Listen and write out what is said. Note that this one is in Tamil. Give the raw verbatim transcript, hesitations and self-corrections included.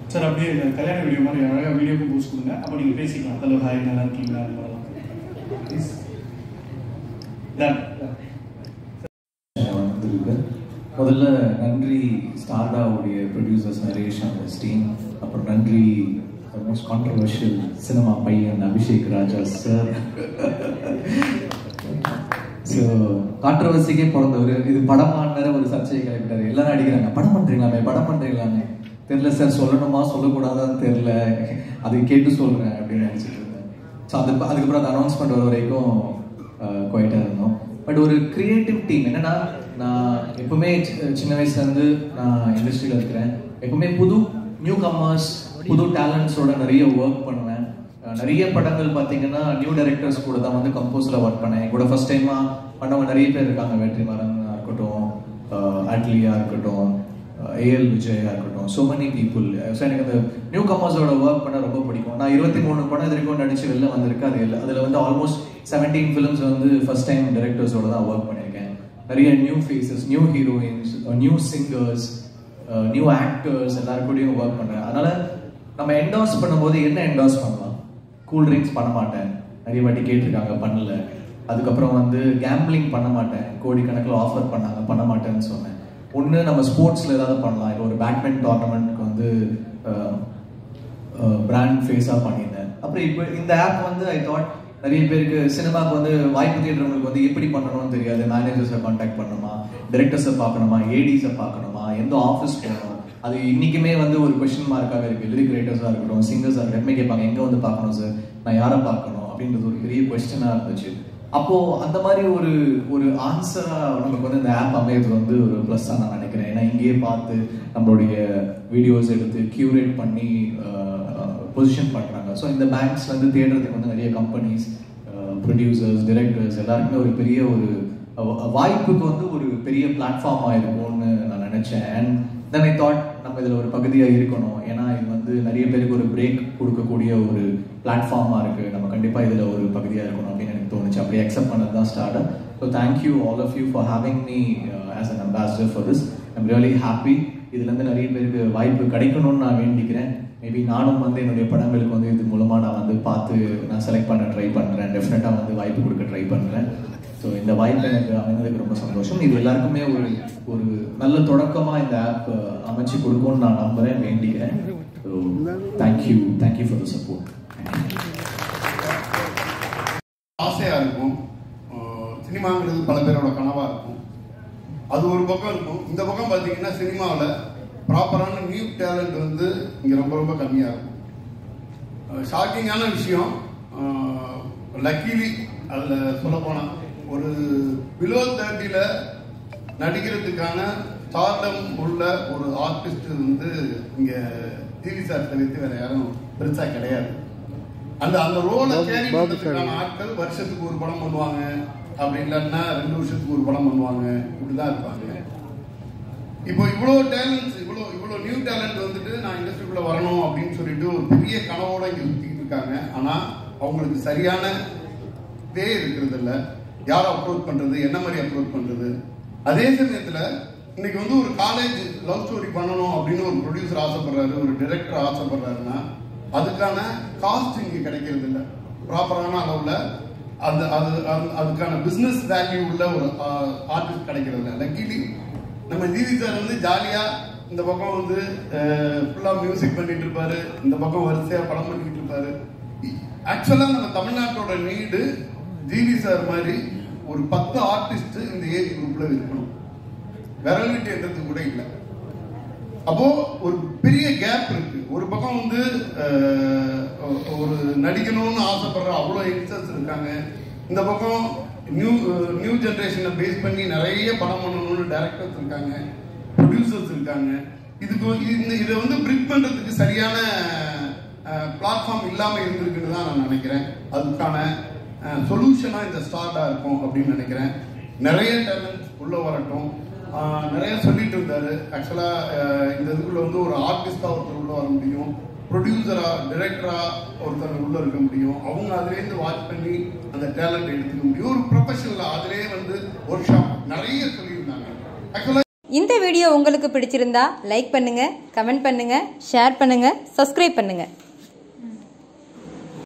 சார் அப்படியே கல்யாண வீடியோ மாதிரி அழகாக வீடியோக்கும் போஸ்ட் கொடுங்க. அப்போ நீங்கள் பேசிக்கலாம். ஹலோ ஹாய் நல்லா இருக்கீங்களா அந்த மாதிரிலாம். முதல்ல நன்றி ஸ்டார்டாவுடைய ப்ரொடியூசர்ஸ் நரேஷ் அண்ட் ஸ்டீம். அப்புறம் நன்றி மோஸ்ட் கான்ட்ரவர்ஷியல் சினிமா பையன் அபிஷேக் ராஜா சார். ஸோ கான்ட்ரவர்சிக்கே பிறந்தவர். இது படமான ஒரு சர்ச்சையை கிளப்பிட்டாரு. எல்லாரும் அடிக்கிறாங்க, படம் பண்ணுறீங்களாமே படம் பண்ணுறீங்களாமே. தெரில சார், சொல்லணுமா சொல்லக்கூடாதான்னு தெரில, அதை கேட்டு சொல்கிறேன் அப்படின்னு நினச்சிட்டு இருந்தேன். ஸோ அது அதுக்கப்புறம் அந்த அனௌன்ஸ்மெண்ட் வர வரைக்கும் குவைட்டாக இருந்தோம். பட் ஒரு கிரியேட்டிவ் டீம் என்னன்னா, நான் எப்பவுமே சின்ன வயசுலேருந்து நான் இண்டஸ்ட்ரியில் இருக்கிறேன். எப்பவுமே புது நியூ கம்மர்ஸ் புது டேலண்ட்ஸோட நிறைய ஒர்க் பண்ணுவேன். நிறைய படங்கள் பார்த்தீங்கன்னா நியூ டைரக்டர்ஸ் கூட தான் வந்து கம்போஸில் ஒர்க் பண்ணேன். கூட ஃபர்ஸ்ட் டைமாக பண்ணவங்க நிறைய பேர் இருக்காங்க. வெற்றிமாறன் இருக்கட்டும், அட்லியா இருக்கட்டும், ஏஎல் விஜயா இருக்கட்டும், ஸோ மெனி பீப்புள். ஸோ எனக்கு அந்த நியூ கம்மர்ஸோட ஒர்க் பண்ண ரொம்ப பிடிக்கும். நான் இருபத்தி மூணு படம் இது வரைக்கும் நடிச்சு வெளில வந்திருக்கு. அது இல்லை, அதில் வந்து ஆல்மோஸ்ட் செவன்டீன் ஃபிலிம்ஸ் வந்து ஃபர்ஸ்ட் டைம் டைரக்டர்ஸோட தான் ஒர்க் பண்ணியிருக்கேன். நிறைய new faces, new heroines, new singers, new actors எல்லாரும் கூடயும் ஒர்க் பண்ணுறேன். அதனால் நம்ம என்டாஸ் பண்ணும்போது என்ன என்டாஸ் பண்ணலாம்? கூல் ட்ரிங்க்ஸ் பண்ண மாட்டேன், நிறைய வாட்டி கேட்டிருக்காங்க, பண்ணல. அதுக்கப்புறம் வந்து கேம்பிளிங் பண்ண மாட்டேன், கோடிக்கணக்கில் ஆஃபர் பண்ணாங்க, பண்ண மாட்டேன்னு சொன்னேன். ஒன்று நம்ம ஸ்போர்ட்ஸில் ஏதாவது பண்ணலாம். இப்போ ஒரு பேட்மிண்டன் டோர்னமெண்ட்க்கு வந்து பிராண்ட் ஃபேஸாக பண்ணியிருந்தேன். அப்புறம் இப்போ இந்த ஆப் வந்து ஐ தாட் நிறைய பேருக்கு சினிமாவுக்கு வந்து வாய்ப்பு தேடுறவங்களுக்கு வந்து எப்படி பண்ணணும்னு தெரியாது. மேனேஜர்ஸை கான்டாக்ட் பண்ணணுமா, டைரக்டர்ஸை பார்க்கணுமா, ஏடிஸை பார்க்கணுமா, எந்த ஆஃபீஸ் போகணும், அது இன்றைக்குமே வந்து ஒரு கொஸ்டின் மார்க்காக இருக்குது. லிரிக் ரைட்டர்ஸாக இருக்கட்டும், சிங்கர்ஸாக இருக்கட்டும், எப்பவுமே கேட்பாங்க எங்கே வந்து பார்க்கணும் சார், நான் யாரை பார்க்கணும் அப்படின்றது ஒரு பெரிய கொஸ்டினாக இருந்துச்சு. அப்போது அந்த மாதிரி ஒரு ஒரு ஆன்சராக நமக்கு வந்து இந்த ஆப் அமையது வந்து ஒரு ப்ளஸ்ஸாக நான் நினைக்கிறேன். ஏன்னா இங்கேயே பார்த்து நம்மளுடைய வீடியோஸ் எடுத்து கியூரேட் பண்ணி பொசிஷன் பண்ணுறாங்க. ஸோ இந்த பேங்க்ஸ்லேருந்து தேடுறதுக்கு வந்து நிறைய கம்பெனிஸ், ப்ரொடியூசர்ஸ், டைரக்டர்ஸ் எல்லாருக்குமே ஒரு பெரிய ஒரு வாய்ப்புக்கு வந்து ஒரு பெரிய பிளாட்ஃபார்மாக இருக்கும்னு நான் நினச்சேன். அண்ட் தென் ஐ தாட் நம்ம இதில் ஒரு பகுதியாக இருக்கணும். ஏன்னா இது வந்து நிறைய பேருக்கு ஒரு பிரேக் கொடுக்கக்கூடிய ஒரு பிளாட்ஃபார்மாக இருக்குது. நம்ம கண்டிப்பாக இதில் ஒரு பகுதியாக இருக்கணும் அப்படின்னு எனக்கு தோணுச்சு. அப்படியே அக்செப்ட் பண்ணது தான் start. So thank you all of you for having me as an ambassador for this. I'm really happy. இதுலேருந்து நிறைய பேருக்கு வாய்ப்பு கிடைக்கணும்னு நான் வேண்டிக்கிறேன். மேபி நானும் வந்து என்னுடைய படங்களுக்கு வந்து இது மூலமாக நான் வந்து பார்த்து நான் செலக்ட் பண்ண ட்ரை பண்ணுறேன். டெஃபினட்டாக வந்து வாய்ப்பு கொடுக்க ட்ரை பண்ணுறேன். ஸோ இந்த வாய்ப்பு எனக்கு அமைந்ததுக்கு ரொம்ப சந்தோஷம். இது எல்லாருக்குமே ஒரு ஒரு நல்ல தொடக்கமாக இந்த ஆப் அமைச்சு கொடுக்கும்னு நான் நம்புகிறேன், வேண்டிக்கிறேன். So thank you thank you for the support. ஆசையாக இருக்கும், சினிமாங்கிறது பல பேரோட கனவாக இருக்கும். அது ஒரு பக்கம் இருக்கும். இந்த பக்கம் பார்த்தீங்கன்னா சினிமாவில் ப்ராப்பரான நியூ டேலண்ட் வந்து இங்கே ரொம்ப ரொம்ப கம்மியாக இருக்கும். ஷாக்கிங்கான விஷயம், லக்கிலி அதில் சொல்ல போனால் ஒரு பிலோ தேர்ட்டியில் நடிக்கிறதுக்கான ஸ்டார்டம் உள்ள ஒரு ஆர்டிஸ்ட் வந்து இங்கே டிவி சார் தவிர்த்து வேற யாரும் பெருசாக கிடையாது. அந்த அந்த ரோலை கேரி பண்ணுறதுக்கான ஆட்கள் வருஷத்துக்கு ஒரு படம் பண்ணுவாங்க, அப்படி இல்லைன்னா ரெண்டு வருஷத்துக்கு ஒரு படம் பண்ணுவாங்க, இப்படிதான் இருப்பாங்க. இப்போ இவ்வளோ டேலண்ட்ஸ், இவ்வளோ இவ்வளோ நியூ டேலண்ட் வந்துட்டு நான் இண்டஸ்ட்ரிக்குள்ள வரணும் அப்படின்னு சொல்லிட்டு ஒரு பெரிய கனவோட இங்கே சுற்றிட்டு இருக்காங்க. ஆனால் அவங்களுக்கு சரியான வே இருக்கிறது இல்லை. யாரை அப்ரோச் பண்றது, என்ன மாதிரி அப்ரோச் பண்றது. அதே சமயத்தில் இன்னைக்கு வந்து ஒரு காலேஜ் லவ் ஸ்டோரி பண்ணணும் அப்படின்னு ஒரு ப்ரொடியூசர் ஆசைப்படுறாரு, ஒரு டைரக்டர் ஆசைப்படுறாருன்னா அதுக்கான காஸ்ட் இங்கே கிடைக்கிறது இல்லை ப்ராப்பரான அளவில். அந்த அது அதுக்கான பிஸ்னஸ் வேல்யூ உள்ள ஒரு ஆர்டிஸ்ட் கிடைக்கிறது இல்லை. லக்கிலி நம்ம ஜிவி சார் வந்து ஜாலியா இந்த பக்கம் வந்து ஃபுல்லா மியூசிக் பண்ணிட்டு இருப்பாரு, இந்த பக்கம் வரிசையா படம் பண்ணிட்டு இருப்பாரு. ஆக்சுவலா நம்ம தமிழ்நாட்டோட நீடு ஜிவி சார் மாதிரி ஒரு பத்து ஆர்டிஸ்ட் இந்த ஏஜ் குரூப்ல இருக்கணும். விரல் விட்டு என்றது கூட இல்லை. அப்போ ஒரு பெரிய கேப் இருக்கு. ஒரு பக்கம் வந்து ஒரு நடிக்கணும்னு ஆசைப்படுற அவ்வளோ யங்ஸ்டர்ஸ் இருக்காங்க. இந்த பக்கம் நியூ நியூ ஜென்ரேஷனை பேஸ் பண்ணி நிறைய படம் பண்ணணும்னு டைரக்டர்ஸ் இருக்காங்க, ப்ரொடியூசர்ஸ் இருக்காங்க. இதுக்கு இந்த இதை வந்து பிரிக் பண்றதுக்கு சரியான பிளாட்ஃபார்ம் இல்லாமல் இருந்திருக்குன்னு தான் நான் நினைக்கிறேன். அதுக்கான சொல்யூஷனாக இந்த ஸ்டார்டாக இருக்கும் அப்படின்னு நினைக்கிறேன். நிறைய டேலண்ட் உள்ள வரட்டும். நிறைய சொல்லிட்டு இருந்தாரு. ஆக்சுவலாக இந்த இதுக்குள்ள வந்து ஒரு ஆர்டிஸ்டாக ஒருத்தர் உள்ள வர முடியும், ப்ரொடியூசரா டைரக்டரா ஒருத்தர் உள்ள இருக்க முடியும். அவங்க அதுலேருந்து வாட்ச் பண்ணி அந்த டேலண்ட் எடுத்துக்க முடியும். ஒரு ப்ரொஃபஷனல் அதிலே வந்து ஒர்க் ஷாப் நிறைய சொல்லியிருந்தாங்க. ஆக்சுவலாக இந்த வீடியோ உங்களுக்கு பிடிச்சிருந்தா லைக் பண்ணுங்க, கமெண்ட் பண்ணுங்க, ஷேர் பண்ணுங்க, சப்ஸ்கிரைப் பண்ணுங்க.